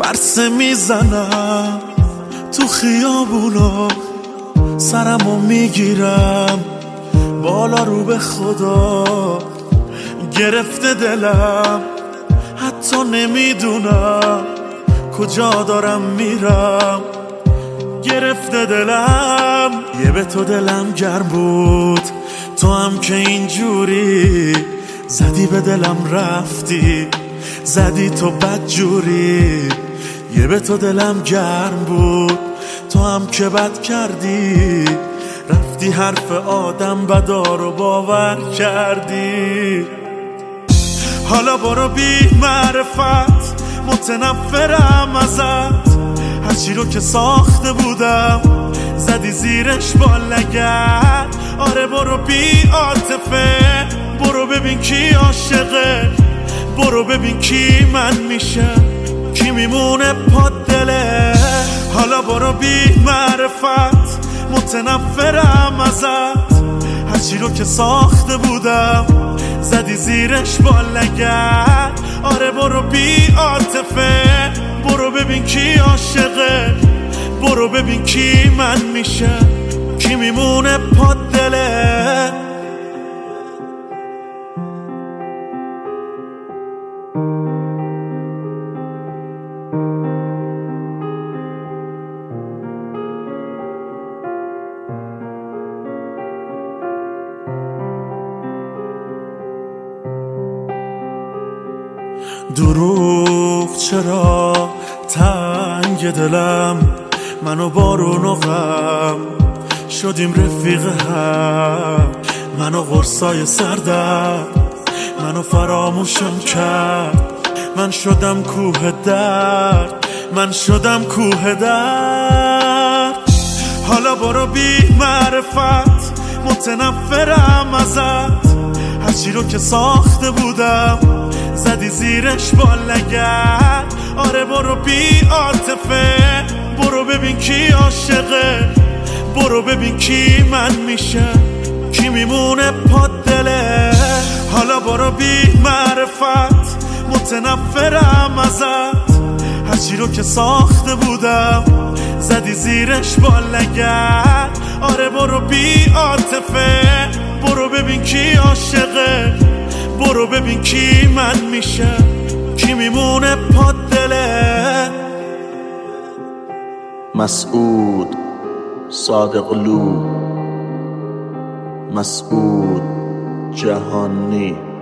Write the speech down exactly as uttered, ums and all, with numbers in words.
برسه میزنم تو خیابونا، سرمو میگیرم بالا رو به خدا. گرفته دلم حتی نمیدونم کجا دارم میرم. گرفته دلم یه به تو دلم گرم بود، تو هم که اینجوری زدی به دلم رفتی، زدی تو بد جوری. یه به تو دلم گرم بود، تو هم که بد کردی، رفتی حرف آدم بدا رو باور کردی. حالا برو بی معرفت، متنفرم ازت، هرچی رو که ساخته بودم زدی زیرش با لگد. آره برو بی عاطفه، برو ببین کی عاشقه، برو ببین کی من میشه، کی میمونه پا دله. حالا برو بی معرفت، متنفرم ازت، هرچی رو که ساخته بودم زدی زیرش با لگد. آره برو بی عاطفه، برو ببین کی عاشقه، برو ببین کی من میشه، کی میمونه پا دله. دروغ چرا تنگ دلم، منو بارون و غم شدیم رفیق هم. منو قرصای سردم، منو فراموشم کرد، من شدم کوه درد، من شدم کوه درد. حالا برو بی معرفت، متنفرم ازت، هرچی رو که ساخته بودم زدی زیرش با لگد. آره برو بی عاطفه، برو ببین کی عاشقه، برو ببین کی من میشه، کی میمونه پا دله. حالا برو بی معرفت، متنفرم ازت، هرچی رو که ساخته بودم زدی زیرش با لگد. آره برو بی عاطفه، برو ببین کی عاشقه، برو ببین کی من میشه، کی میمونه پا دله. مسعود صادقلو، مسعود جهانی.